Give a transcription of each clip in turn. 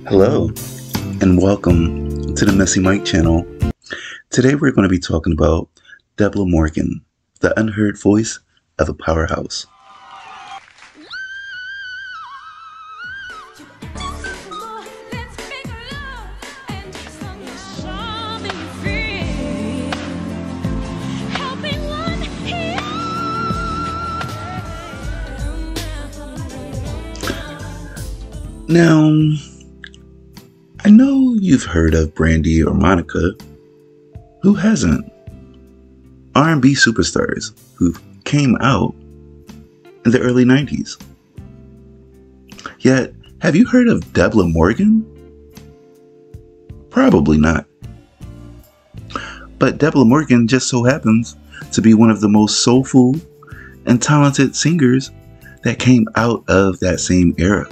Hello, and welcome to the Messy Mike channel. Today we're going to be talking about Debelah Morgan, the unheard voice of a powerhouse. Now, I know you've heard of Brandy or Monica. Who hasn't? R&B superstars who came out in the early 90s. Yet, have you heard of Debelah Morgan? Probably not. But Debelah Morgan just so happens to be one of the most soulful and talented singers that came out of that same era.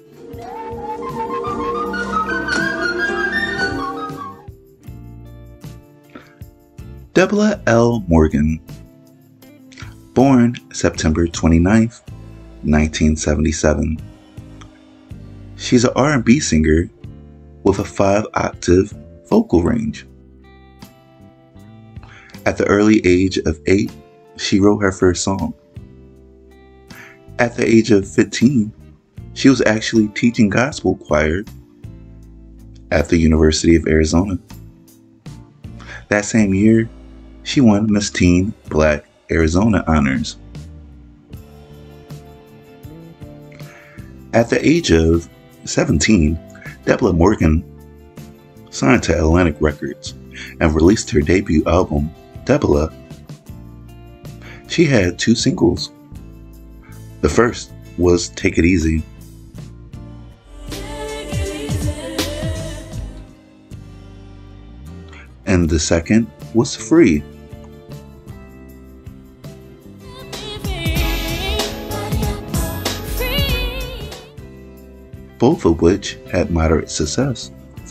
Debelah L. Morgan, born September 29th, 1977. She's an R&B singer with a 5-octave vocal range. At the early age of 8, she wrote her first song. At the age of 15, she was actually teaching gospel choir at the University of Arizona. That same year, she won Miss Teen Black Arizona honors. At the age of 17, Debelah Morgan signed to Atlantic Records and released her debut album, Debelah. She had 2 singles. The first was Take It Easy. And the second was Free. Both of which had moderate success.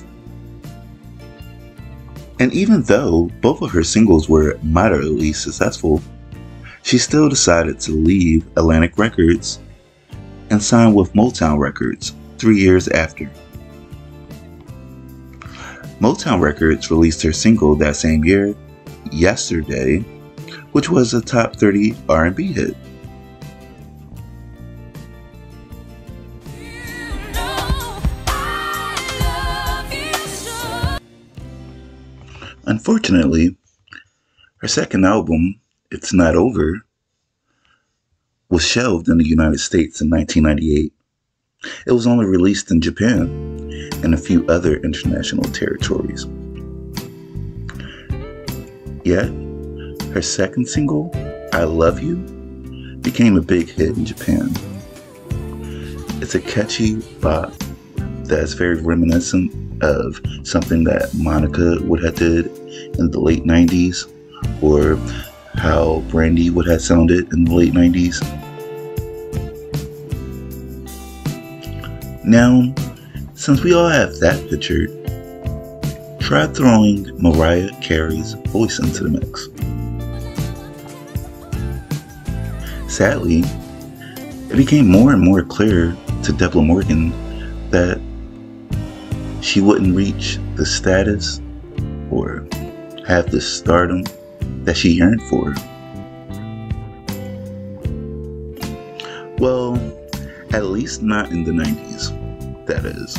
And even though both of her singles were moderately successful, she still decided to leave Atlantic Records and sign with Motown Records 3 years after. Motown Records released her single that same year, Yesterday, which was a top 30 R&B hit. Unfortunately, her second album, It's Not Over, was shelved in the United States in 1998. It was only released in Japan and a few other international territories. Yet, her second single, I Love You, became a big hit in Japan. It's a catchy bop that's very reminiscent of something that Monica would have did in the late 90s, or how Brandy would have sounded in the late 90s. Now, since we all have that picture, try throwing Mariah Carey's voice into the mix. Sadly, it became more and more clear to Debelah Morgan that she wouldn't reach the status or have the stardom that she yearned for. Well, at least not in the 90s, that is.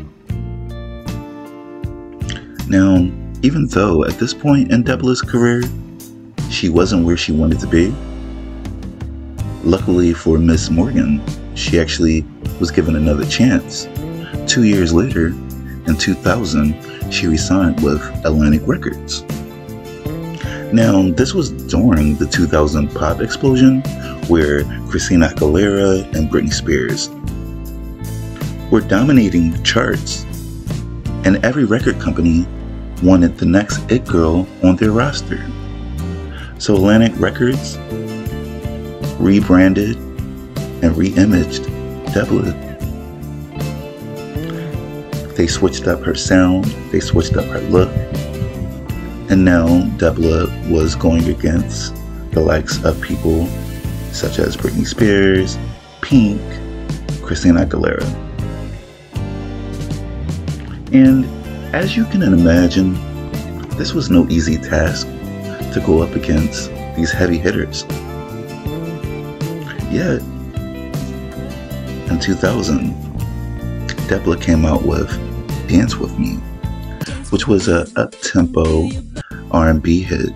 Now, even though at this point in Debelah's career, she wasn't where she wanted to be, luckily for Miss Morgan, she actually was given another chance. 2 years later, in 2000, she re-signed with Atlantic Records. Now, this was during the 2000 pop explosion, where Christina Aguilera and Britney Spears were dominating the charts, and every record company wanted the next it girl on their roster. So Atlantic Records rebranded and re-imaged Debelah. They switched up her sound, they switched up her look, and now Debelah was going against the likes of people such as Britney Spears, Pink, Christina Aguilera. And as you can imagine, this was no easy task to go up against these heavy hitters. Yet, in 2000, Debelah came out with Dance With Me, which was a up-tempo R&B hit.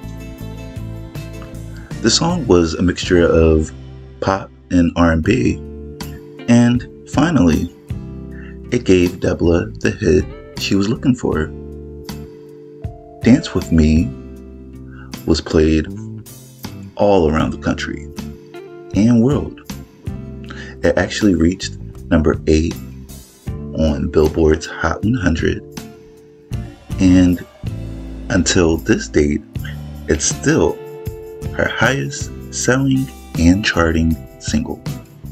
The song was a mixture of pop and R&B, and finally, it gave Debelah the hit she was looking for. Dance With Me was played all around the country and world. It actually reached number 8 on Billboard's Hot 100, and until this date, it's still her highest selling and charting single.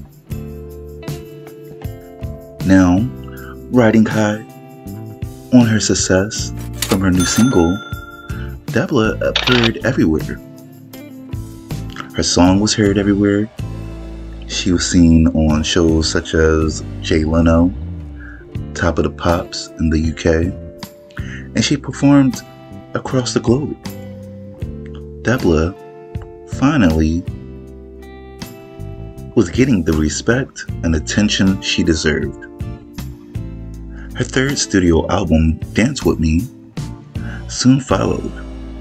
Now, riding high on her success from her new single, Debelah appeared everywhere. Her song was heard everywhere. She was seen on shows such as Jay Leno, Top of the Pops in the UK, and she performed across the globe. Debelah finally was getting the respect and attention she deserved. Her third studio album, Dance With Me, soon followed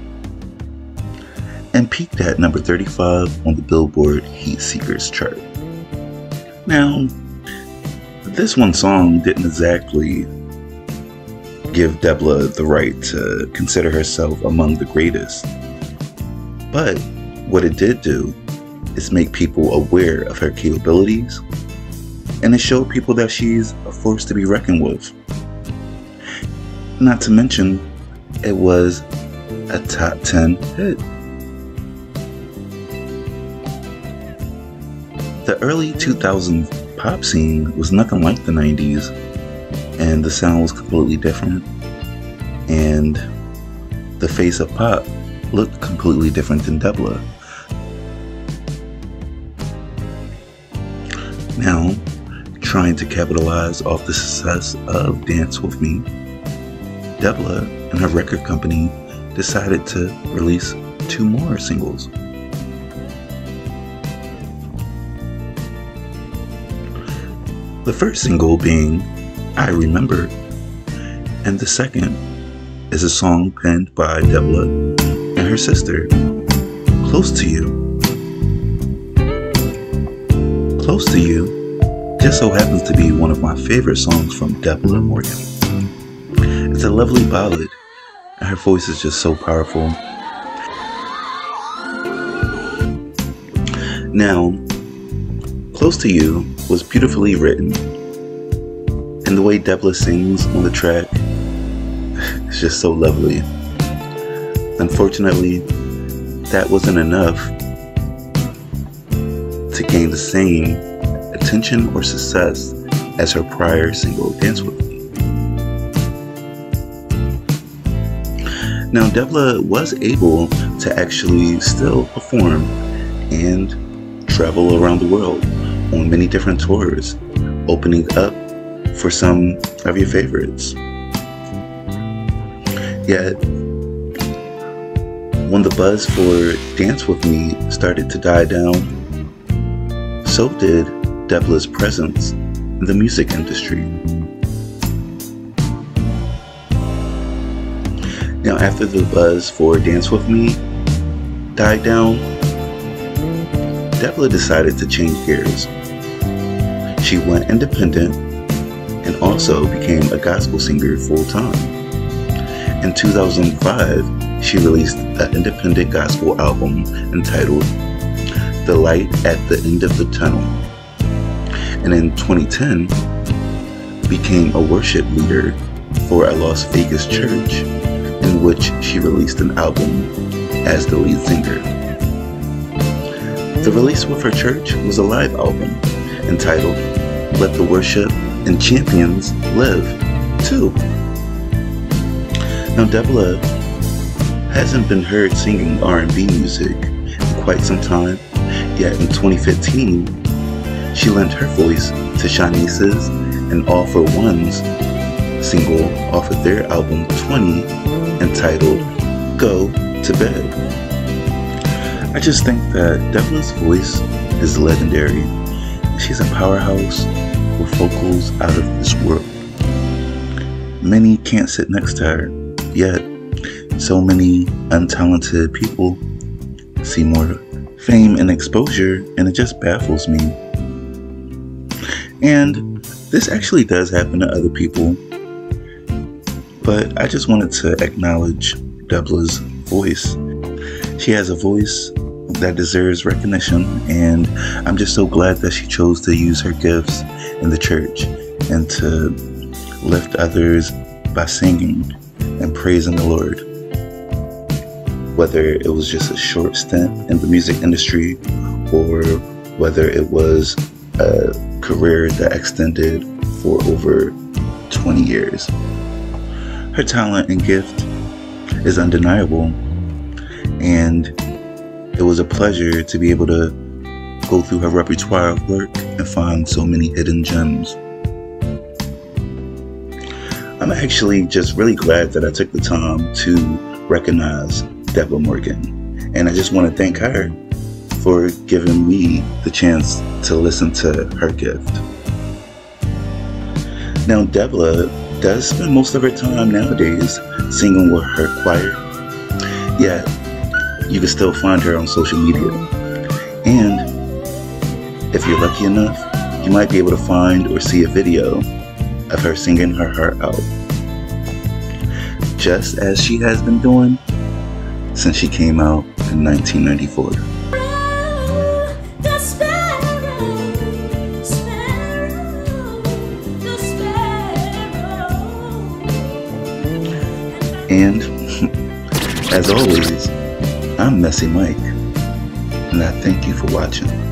and peaked at number 35 on the Billboard Heat Seekers chart. Now, this one song didn't exactly give Debelah the right to consider herself among the greatest, but what it did do is make people aware of her capabilities, and it showed people that she's a force to be reckoned with. Not to mention, it was a top 10 hit. The early 2000s pop scene was nothing like the 90s, and the sound was completely different, and the face of pop looked completely different than Debelah. Now, trying to capitalize off the success of Dance With Me, Debelah and her record company decided to release 2 more singles. The first single being I Remember, and the second is a song penned by Debelah and her sister, Close to You. Close to You just so happens to be one of my favorite songs from Debelah Morgan. It's a lovely ballad, and her voice is just so powerful. Now, Close to You was beautifully written, and the way Debelah sings on the track is just so lovely. Unfortunately, that wasn't enough to gain the same attention or success as her prior single, Dance With Me. Now, Debelah was able to actually still perform and travel around the world on many different tours, opening up for some of your favorites. Yet, when the buzz for Dance With Me started to die down, so did Debelah's presence in the music industry. Now, after the buzz for Dance With Me died down, Debelah decided to change gears. She went independent and also became a gospel singer full-time. In 2005, she released an independent gospel album entitled The Light at the End of the Tunnel, and in 2010 became a worship leader for a Las Vegas church, in which she released an album as the lead singer. The release with her church was a live album entitled Let the Worship and Champions Live Too. Now, Debelah hasn't been heard singing R&B music in quite some time, yet in 2015, she lent her voice to Shanice's and All For One's single off of their album 20 entitled Go to Bed. I just think that Debelah's voice is legendary. She's a powerhouse with vocals out of this world. Many can't sit next to her, yet so many untalented people see more fame and exposure, and it just baffles me. And this actually does happen to other people, but I just wanted to acknowledge Debelah's voice. She has a voice that deserves recognition, and I'm just so glad that she chose to use her gifts in the church and to lift others by singing and praising the Lord. Whether it was just a short stint in the music industry or whether it was a career that extended for over 20 years. Her talent and gift is undeniable, and it was a pleasure to be able to go through her repertoire of work and find so many hidden gems. I'm actually just really glad that I took the time to recognize Debelah Morgan, and I just want to thank her for giving me the chance to listen to her gift. Now, Debelah does spend most of her time nowadays singing with her choir, yet you can still find her on social media. And if you're lucky enough, you might be able to find or see a video of her singing her heart out, just as she has been doing since she came out in 1994. And as always, I'm Messy Mike, and I thank you for watching.